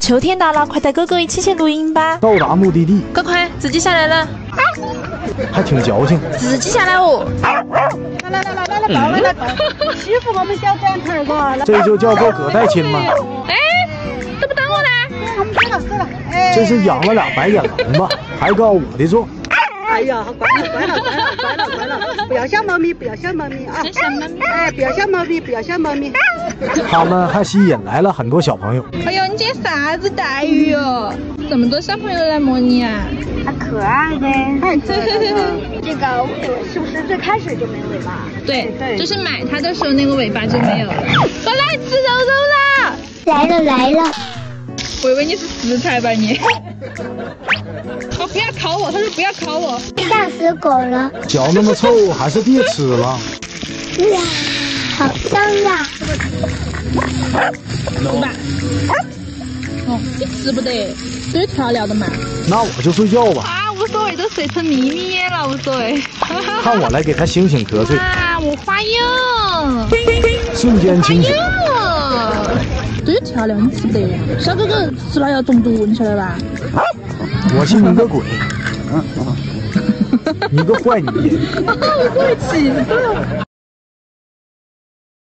秋天到了，快带狗狗一起去露营吧！ 到达目的地， 快，自己下来了， 还挺矫情。 自己下来哦！ 来，欺负我们小短腿儿这就叫做隔代亲吗？ 哎，怎么等我呢？ 走了， 这是养了俩白眼狼吧？还告我的错。 哎呀，乖了，不要小猫咪啊！哎，不要小猫咪。 他们还吸引来了很多小朋友。 哎呦，你这啥子待遇哦？这么多小朋友来摸你啊？ 还可爱的，太可爱了。这个是不是最开始就没尾巴？ 对，就是买它的时候那个尾巴就没有了。我来吃肉了！ 来了。 我以为你是食材吧你？哦，不要烤我！他说不要烤我， 吓死狗了！ 脚那么臭，还是别吃了。 哇，好香呀！ 对吧？哦，你吃不得，这有调料的嘛。 那我就睡觉吧。 啊，无所谓，都睡成咪咪眼了，无所谓。 看我来给他醒醒瞌睡。 啊，我花样， 瞬间清醒。 这有调料，你吃不得。小狗狗吃了要中毒，你晓得吧？ 我信你个鬼！你个坏女人！ 我气死了。